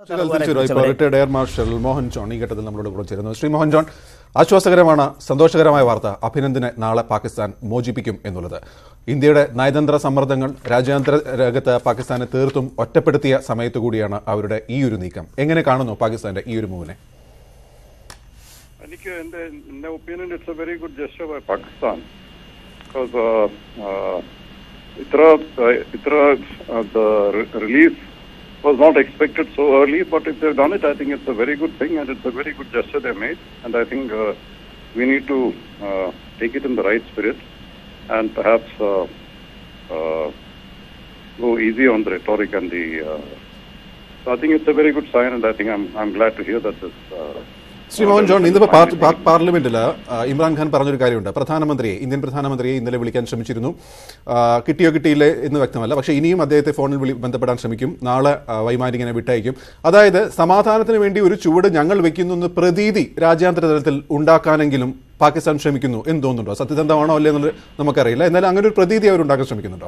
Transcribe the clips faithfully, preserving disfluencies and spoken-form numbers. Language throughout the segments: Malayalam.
Retired air marshal Mohan John ഈ ഘട്ടത്തിൽ നമ്മളോട് കൂടെ ചേരുന്നു. ശ്രീ മോഹൻ ജോൺ, ആശ്വാസകരമാണ്, സന്തോഷകരമായ വാർത്ത. അഭിനന്ദനെ നാളെ പാകിസ്ഥാൻ മോചിപ്പിക്കും എന്നുള്ളത്. ഇന്ത്യയുടെ നയതന്ത്ര സമ്മർദ്ദങ്ങൾ രാജ്യാന്തര രംഗത്ത് പാകിസ്ഥാനെ തീർത്തും ഒറ്റപ്പെടുത്തിയ സമയത്ത് കൂടിയാണ് അവരുടെ ഈ ഒരു നീക്കം. എങ്ങനെ കാണുന്നു പാകിസ്ഥാന്റെ ഈ ഒരു മൂവിനെ? എനിക്ക് എന്റെ എന്റെ opinion it's a very good gesture by Pakistan. Because ഇത്ര ഇത്ര release was not expected so early, but if they've done it, I think it's a very good thing and it's a very good gesture they made. And I think uh, we need to uh, take it in the right spirit and perhaps uh, uh, go easy on the rhetoric and the. Uh, so I think it's a very good sign, and I think I'm I'm glad to hear that this. Uh, Shri Mohan John, ഇന്നിപ്പോൾ പാക് പാർലമെന്റിൽ ഇമ്രാൻഖാൻ പറഞ്ഞൊരു കാര്യമുണ്ട്. പ്രധാനമന്ത്രിയെ ഇന്ത്യൻ പ്രധാനമന്ത്രിയെ ഇന്നലെ വിളിക്കാൻ ശ്രമിച്ചിരുന്നു. കിട്ടിയോ കിട്ടിയില്ലേ എന്ന് വ്യക്തമല്ല, പക്ഷേ ഇനിയും അദ്ദേഹത്തെ ഫോണിൽ വിളി ബന്ധപ്പെടാൻ ശ്രമിക്കും. നാളെ വൈമാനികനെ വിട്ടയക്കും. അതായത് സമാധാനത്തിന് വേണ്ടി ഒരു ചുവട് ഞങ്ങൾ വെക്കുന്നു എന്ന് പ്രതീതി രാജ്യാന്തര തലത്തിൽ ഉണ്ടാക്കാനെങ്കിലും പാകിസ്ഥാൻ ശ്രമിക്കുന്നു എന്ന് തോന്നുന്നുണ്ടോ? സത്യസന്ധമാണോ അല്ലേ എന്നുള്ളത് നമുക്കറിയില്ല. എന്നാലും അങ്ങനെ ഒരു പ്രതീതി അവർ ഉണ്ടാക്കാൻ ശ്രമിക്കുന്നുണ്ടോ?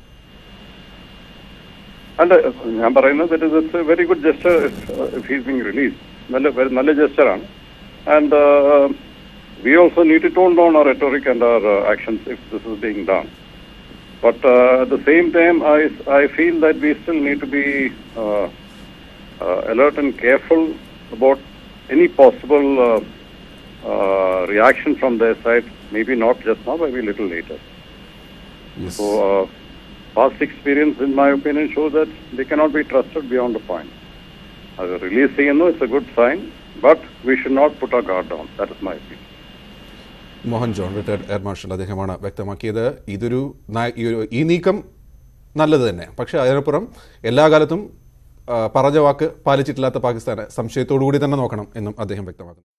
അല്ല, ഞാൻ പറയുന്നത് very good gesture if he is being released. നല്ല നല്ല ജസ്റ്ററാണ്. And we also need to tone down our rhetoric and our actions if this is being done. But at the same time I I feel that we still need to be alert and careful about any possible uh, uh, reaction from their side. Maybe not just now, maybe a little later. Yes. So uh, past experience, in my opinion, shows that they cannot be trusted beyond the point. As a release ചെയ്യുന്നു, it's a good sign, but we should not put our guard down. That is my opinion. Mohan John, retired air marshal, അദ്ദേഹമാണ് വ്യക്തമാക്കിയത്. ഇതൊരു ഈ നീക്കം നല്ലത് തന്നെ, പക്ഷേ അതിനപ്പുറം എല്ലാ കാലത്തും പറഞ്ഞ വാക്ക് പാലിച്ചിട്ടില്ലാത്ത പാകിസ്ഥാനെ സംശയത്തോടു കൂടി തന്നെ നോക്കണം എന്നും അദ്ദേഹം വ്യക്തമാക്കുന്നു.